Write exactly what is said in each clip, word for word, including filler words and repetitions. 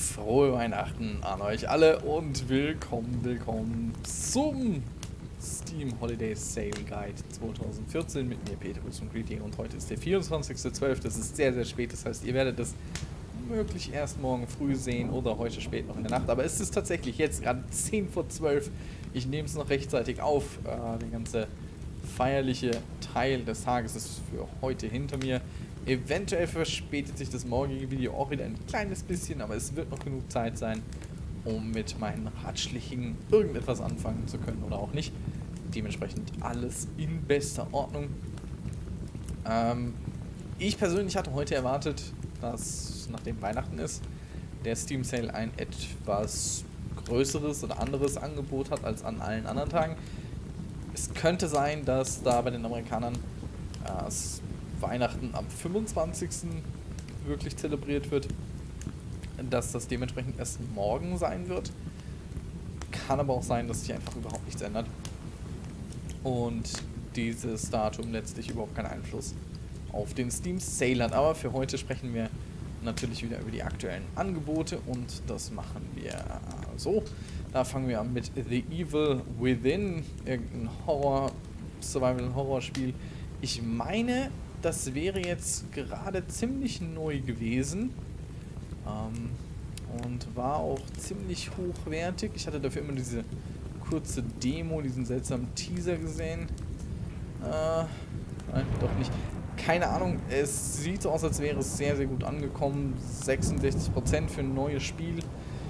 Frohe Weihnachten an euch alle und willkommen, willkommen zum Steam Holiday Sale Guide zwanzig vierzehn mit mir, Peter und Greeting, und heute ist der vierundzwanzigste zwölfte Das ist sehr, sehr spät, das heißt, ihr werdet das möglich erst morgen früh sehen oder heute spät noch in der Nacht, aber es ist tatsächlich jetzt gerade zehn vor zwölf. Ich nehme es noch rechtzeitig auf, äh, der ganze feierliche Teil des Tages ist für heute hinter mir. Eventuell verspätet sich das morgige Video auch wieder ein kleines bisschen, aber es wird noch genug Zeit sein, um mit meinen Ratschlägen irgendetwas anfangen zu können oder auch nicht. Dementsprechend alles in bester Ordnung. Ähm, ich persönlich hatte heute erwartet, dass nachdem Weihnachten ist, der Steam Sale ein etwas größeres oder anderes Angebot hat als an allen anderen Tagen. Es könnte sein, dass da bei den Amerikanern äh, Weihnachten am fünfundzwanzigsten wirklich zelebriert wird, dass das dementsprechend erst morgen sein wird. Kann aber auch sein, dass sich einfach überhaupt nichts ändert und dieses Datum letztlich überhaupt keinen Einfluss auf den Steam Sale hat. Aber für heute sprechen wir natürlich wieder über die aktuellen Angebote und das machen wir so. Da fangen wir an mit The Evil Within, irgendein Horror, Survival-Horror-Spiel. Ich meine, das wäre jetzt gerade ziemlich neu gewesen ähm, und war auch ziemlich hochwertig. Ich hatte dafür immer diese kurze Demo, diesen seltsamen Teaser gesehen. Äh, nein, doch nicht. Keine Ahnung, es sieht so aus, als wäre es sehr, sehr gut angekommen. sechsundsechzig Prozent für ein neues Spiel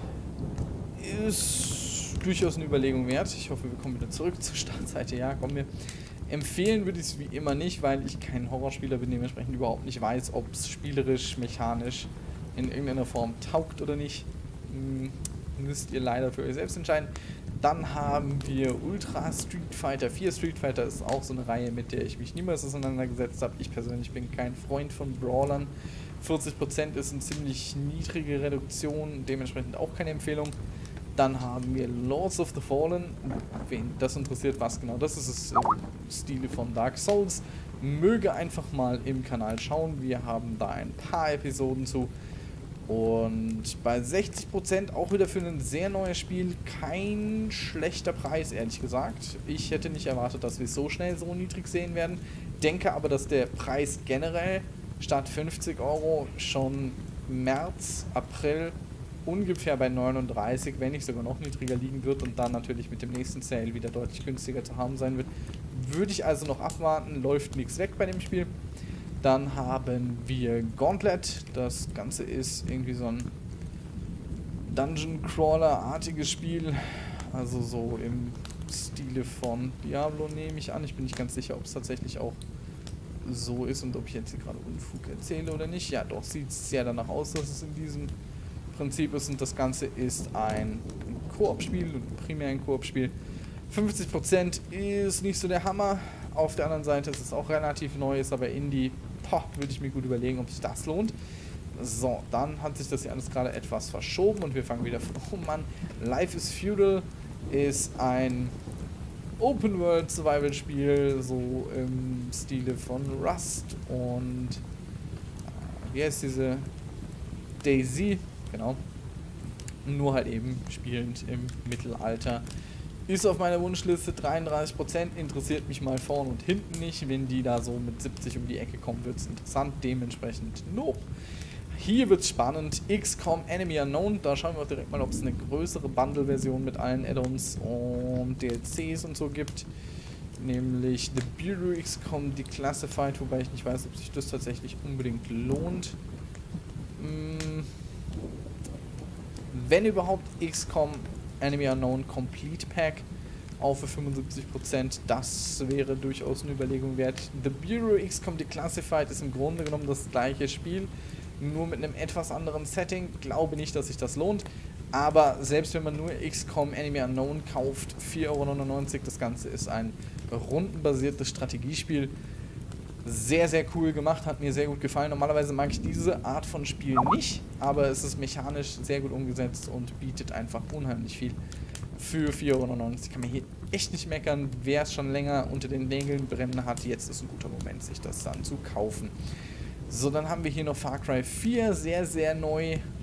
ist durchaus eine Überlegung wert. Ich hoffe, wir kommen wieder zurück zur Startseite. Ja, kommen wir. Empfehlen würde ich es wie immer nicht, weil ich kein Horrorspieler bin, dementsprechend überhaupt nicht weiß, ob es spielerisch, mechanisch in irgendeiner Form taugt oder nicht. Hm, müsst ihr leider für euch selbst entscheiden. Dann haben wir Ultra Street Fighter vier. Street Fighter ist auch so eine Reihe, mit der ich mich niemals auseinandergesetzt habe. Ich persönlich bin kein Freund von Brawlern. vierzig Prozent ist eine ziemlich niedrige Reduktion, dementsprechend auch keine Empfehlung. Dann haben wir Lords of the Fallen. Wen das interessiert, was genau das ist, ist im Stile von Dark Souls. Möge einfach mal im Kanal schauen. Wir haben da ein paar Episoden zu. Und bei sechzig Prozent auch wieder für ein sehr neues Spiel kein schlechter Preis, ehrlich gesagt. Ich hätte nicht erwartet, dass wir so schnell so niedrig sehen werden. Denke aber, dass der Preis generell statt fünfzig Euro schon März, April ungefähr bei neununddreißig, wenn nicht sogar noch niedriger liegen wird und dann natürlich mit dem nächsten Sale wieder deutlich günstiger zu haben sein wird. Würde ich also noch abwarten, läuft nichts weg bei dem Spiel. Dann haben wir Gauntlet, das Ganze ist irgendwie so ein Dungeon Crawler-artiges Spiel, also so im Stile von Diablo nehme ich an. Ich bin nicht ganz sicher, ob es tatsächlich auch so ist und ob ich jetzt hier gerade Unfug erzähle oder nicht. Ja, doch, sieht sehr danach aus, dass es in diesem Prinzip ist, und das Ganze ist ein Koop-Spiel, primär ein Koop-Spiel. fünfzig Prozent ist nicht so der Hammer. Auf der anderen Seite ist es auch relativ neu, ist aber Indie. Boah, würde ich mir gut überlegen, ob sich das lohnt. So, dann hat sich das hier alles gerade etwas verschoben und wir fangen wieder von oben an. Life is Feudal ist ein Open-World-Survival-Spiel, so im Stile von Rust und äh, wie heißt diese? Daisy. Genau. Nur halt eben spielend im Mittelalter. Ist auf meiner Wunschliste dreiunddreißig Prozent. Interessiert mich mal vorn und hinten nicht. Wenn die da so mit siebzig um die Ecke kommen, wird es interessant. Dementsprechend no. Hier wird es spannend. X COM Enemy Unknown. Da schauen wir auch direkt mal, ob es eine größere Bundle-Version mit allen Add-ons und D L Cs und so gibt. Nämlich The Bureau X COM Declassified. Wobei ich nicht weiß, ob sich das tatsächlich unbedingt lohnt. Hm. Wenn überhaupt X COM Enemy Unknown Complete Pack auch für fünfundsiebzig Prozent, das wäre durchaus eine Überlegung wert. The Bureau X COM Declassified ist im Grunde genommen das gleiche Spiel, nur mit einem etwas anderen Setting. Glaube nicht, dass sich das lohnt, aber selbst wenn man nur X COM Enemy Unknown kauft, vier Euro neunundneunzig, das Ganze ist ein rundenbasiertes Strategiespiel. Sehr, sehr cool gemacht, hat mir sehr gut gefallen. Normalerweise mag ich diese Art von Spiel nicht, aber es ist mechanisch sehr gut umgesetzt und bietet einfach unheimlich viel für vier Euro neunundneunzig. Kann man hier echt nicht meckern. Wer es schon länger unter den Nägeln brennen hat, jetzt ist ein guter Moment, sich das dann zu kaufen. So, dann haben wir hier noch Far Cry vier, sehr, sehr neu.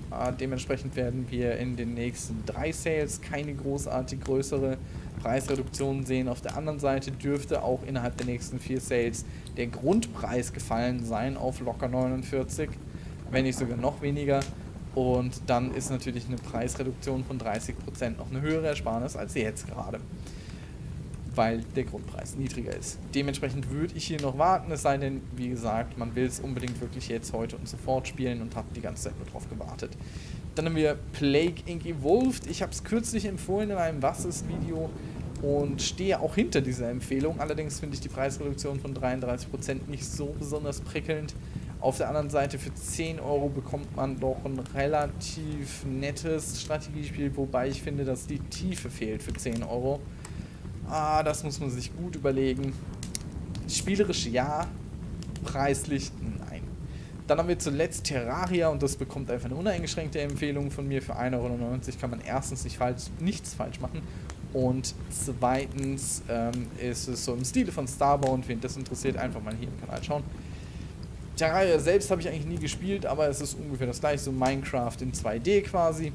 Äh, dementsprechend werden wir in den nächsten drei Sales keine großartig größere Preisreduktion sehen. Auf der anderen Seite dürfte auch innerhalb der nächsten vier Sales der Grundpreis gefallen sein auf locker neunundvierzig, wenn nicht sogar noch weniger. Und dann ist natürlich eine Preisreduktion von dreißig Prozent noch eine höhere Ersparnis als jetzt gerade, weil der Grundpreis niedriger ist. Dementsprechend würde ich hier noch warten, es sei denn, wie gesagt, man will es unbedingt wirklich jetzt, heute und sofort spielen und hat die ganze Zeit nur drauf gewartet. Dann haben wir Plague Incorporated. Evolved. Ich habe es kürzlich empfohlen in einem Was-ist-Video und stehe auch hinter dieser Empfehlung. Allerdings finde ich die Preisreduktion von dreiunddreißig Prozent nicht so besonders prickelnd. Auf der anderen Seite für zehn Euro bekommt man doch ein relativ nettes Strategiespiel, wobei ich finde, dass die Tiefe fehlt für zehn Euro. Ah, das muss man sich gut überlegen. Spielerisch ja, preislich nein. Dann haben wir zuletzt Terraria und das bekommt einfach eine uneingeschränkte Empfehlung von mir. Für ein Euro neunundneunzig kann man erstens nicht falsch, nichts falsch machen und zweitens ähm, ist es so im Stile von Starbound. Wen das interessiert, einfach mal hier im Kanal schauen. Terraria selbst habe ich eigentlich nie gespielt, aber es ist ungefähr das gleiche, so Minecraft in zwei D quasi.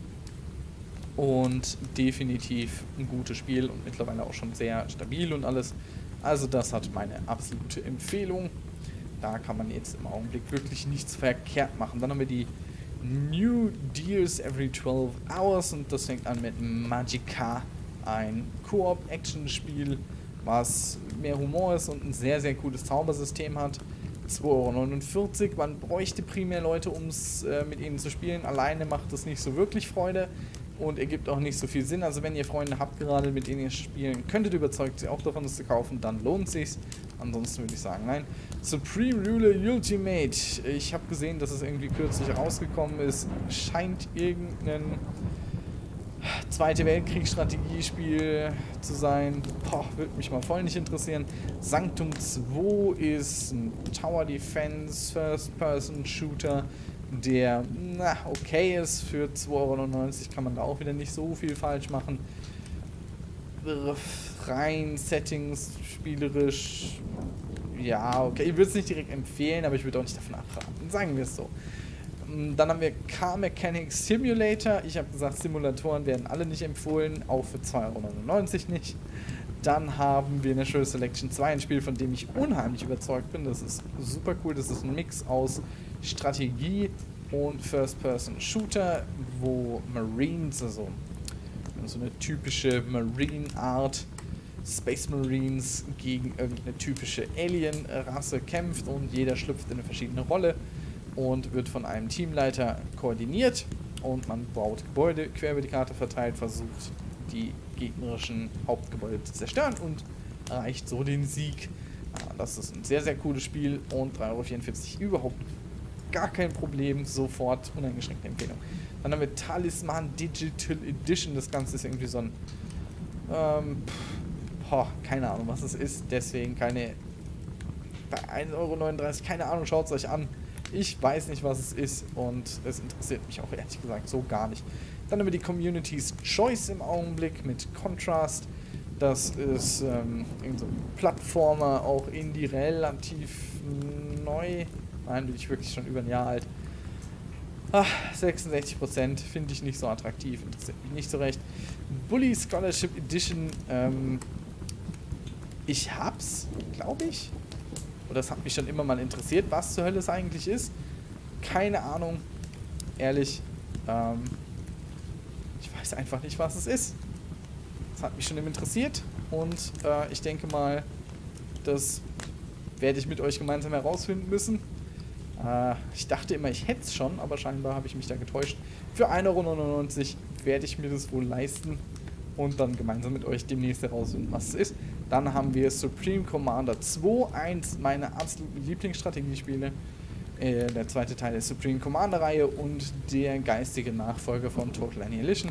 Und definitiv ein gutes Spiel und mittlerweile auch schon sehr stabil und alles. Also das hat meine absolute Empfehlung. Da kann man jetzt im Augenblick wirklich nichts verkehrt machen. Dann haben wir die New Deals Every zwölf Hours und das fängt an mit Magicka, ein Koop-Action-Spiel, was mehr Humor ist und ein sehr, sehr cooles Zaubersystem hat. zwei Euro neunundvierzig. Man bräuchte primär Leute, um es äh, mit ihnen zu spielen. Alleine macht es nicht so wirklich Freude und ergibt auch nicht so viel Sinn. Also wenn ihr Freunde habt gerade, mit denen ihr spielen könntet, überzeugt sie auch davon, das zu kaufen, dann lohnt es sich. Ansonsten würde ich sagen, nein. Supreme Ruler Ultimate. Ich habe gesehen, dass es irgendwie kürzlich rausgekommen ist. Scheint irgendein Zweite Weltkriegsstrategiespiel zu sein. Boah, würde mich mal voll nicht interessieren. Sanctum zwei ist ein Tower Defense First-Person Shooter, der na, okay ist. Für zwei Euro neunundneunzig kann man da auch wieder nicht so viel falsch machen. Rein Settings, spielerisch, ja, okay. Ich würde es nicht direkt empfehlen, aber ich würde auch nicht davon abraten. Sagen wir es so. Dann haben wir Car Mechanics Simulator. Ich habe gesagt, Simulatoren werden alle nicht empfohlen, auch für zwei Euro neunundneunzig nicht. Dann haben wir Natural Selection zwei, ein Spiel, von dem ich unheimlich überzeugt bin. Das ist super cool. Das ist ein Mix aus Strategie und First-Person-Shooter, wo Marines, also so eine typische Marine-Art, Space Marines gegen irgendeine typische Alien-Rasse kämpft und jeder schlüpft in eine verschiedene Rolle und wird von einem Teamleiter koordiniert und man baut Gebäude quer über die Karte verteilt, versucht die gegnerischen Hauptgebäude zu zerstören und erreicht so den Sieg. Das ist ein sehr, sehr cooles Spiel und drei Euro vierundvierzig überhaupt gar kein Problem, sofort uneingeschränkte Empfehlung. Dann haben wir Talisman Digital Edition, das Ganze ist irgendwie so ein ähm, boah, keine Ahnung, was es ist, deswegen keine bei ein Euro neununddreißig, keine Ahnung, schaut es euch an. Ich weiß nicht, was es ist und es interessiert mich auch ehrlich gesagt so gar nicht. Dann haben wir die Community's Choice im Augenblick mit Contrast. Das ist ähm, irgend so ein Plattformer, auch Indie, relativ neu. Nein, bin ich wirklich schon über ein Jahr alt. Ach, sechsundsechzig Prozent finde ich nicht so attraktiv, interessiert mich nicht so recht. Bully Scholarship Edition, ähm, ich hab's, glaube ich. Das hat mich schon immer mal interessiert, was zur Hölle es eigentlich ist. Keine Ahnung, ehrlich. Ähm, ich weiß einfach nicht, was es ist. Das hat mich schon immer interessiert und äh, ich denke mal, das werde ich mit euch gemeinsam herausfinden müssen. Äh, ich dachte immer, ich hätte es schon, aber scheinbar habe ich mich da getäuscht. Für ein Euro neunundneunzig werde ich mir das wohl leisten und dann gemeinsam mit euch demnächst herausfinden, was es ist. Dann haben wir Supreme Commander zwei, eins meiner absoluten Lieblingsstrategiespiele. Äh, der zweite Teil der Supreme Commander Reihe und der geistige Nachfolger von Total Annihilation.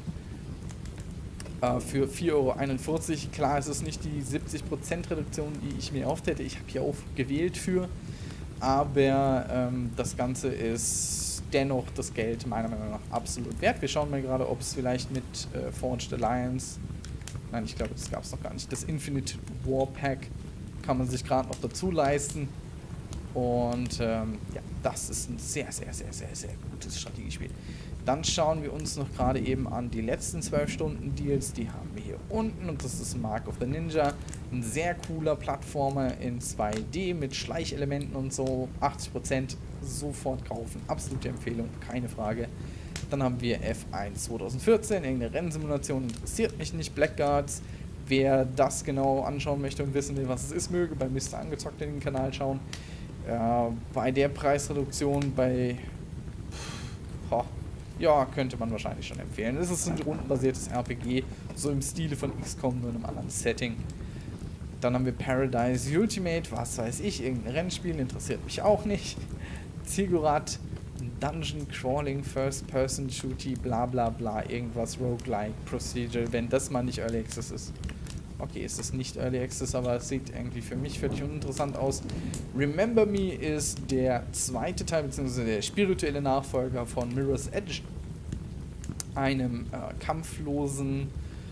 Äh, für vier Euro einundvierzig. Klar, es ist nicht die siebzig Prozent Reduktion, die ich mir erhofft hätte. Ich habe hier auch gewählt für. Aber ähm, das Ganze ist dennoch das Geld meiner Meinung nach absolut wert. Wir schauen mal gerade, ob es vielleicht mit äh, Forged Alliance... Nein, ich glaube, das gab es noch gar nicht. Das Infinite War Pack kann man sich gerade noch dazu leisten. Und ähm, ja, das ist ein sehr, sehr, sehr, sehr, sehr gutes Strategiespiel. Dann schauen wir uns noch gerade eben an die letzten zwölf Stunden Deals. Die haben wir hier unten und das ist Mark of the Ninja. Ein sehr cooler Plattformer in zwei D mit Schleichelementen und so. achtzig Prozent sofort kaufen. Absolute Empfehlung, keine Frage. Dann haben wir F eins zwanzig vierzehn, irgendeine Rennsimulation, interessiert mich nicht. Blackguards, wer das genau anschauen möchte und wissen will, was es ist, möge bei Mister Angezockt in den Kanal schauen. Äh, bei der Preisreduktion, bei... Boah, ja, könnte man wahrscheinlich schon empfehlen. Es ist ein rundenbasiertes R P G, so im Stile von X COM, nur in einem anderen Setting. Dann haben wir Paradise Ultimate, was weiß ich, irgendein Rennspiel, interessiert mich auch nicht. Ziggurat, Dungeon Crawling, First Person Shooty, bla bla bla, irgendwas Roguelike, Procedural, wenn das mal nicht Early Access ist. Okay, es ist nicht Early Access, aber es sieht irgendwie für mich völlig uninteressant aus. Remember Me ist der zweite Teil, beziehungsweise der spirituelle Nachfolger von Mirror's Edge. Einem äh, kampflosen,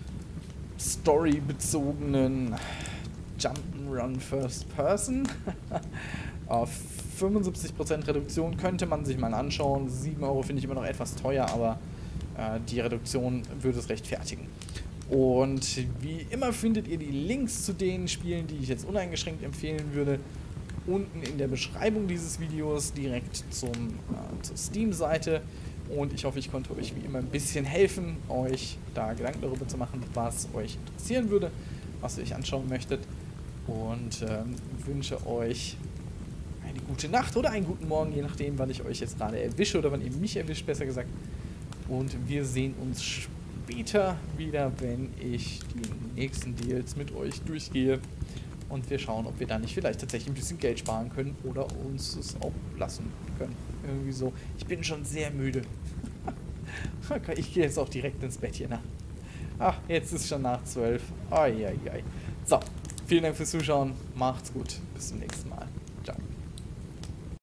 storybezogenen Jump'n'Run First Person. Auf fünfundsiebzig Prozent Reduktion könnte man sich mal anschauen. sieben Euro finde ich immer noch etwas teuer, aber äh, die Reduktion würde es rechtfertigen. Und wie immer findet ihr die Links zu den Spielen, die ich jetzt uneingeschränkt empfehlen würde, unten in der Beschreibung dieses Videos direkt zum, äh, zur Steam-Seite. Und ich hoffe, ich konnte euch wie immer ein bisschen helfen, euch da Gedanken darüber zu machen, was euch interessieren würde, was ihr euch anschauen möchtet. Und ähm, wünsche euch eine gute Nacht oder einen guten Morgen, je nachdem, wann ich euch jetzt gerade erwische oder wann ihr mich erwischt, besser gesagt. Und wir sehen uns später wieder, wenn ich die nächsten Deals mit euch durchgehe. Und wir schauen, ob wir da nicht vielleicht tatsächlich ein bisschen Geld sparen können oder uns es auch lassen können. Irgendwie so. Ich bin schon sehr müde. Okay, ich gehe jetzt auch direkt ins Bett hier nach. Ach, jetzt ist schon nach zwölf. Ai, ai, ai. So, vielen Dank fürs Zuschauen. Macht's gut. Bis zum nächsten Mal. Ciao.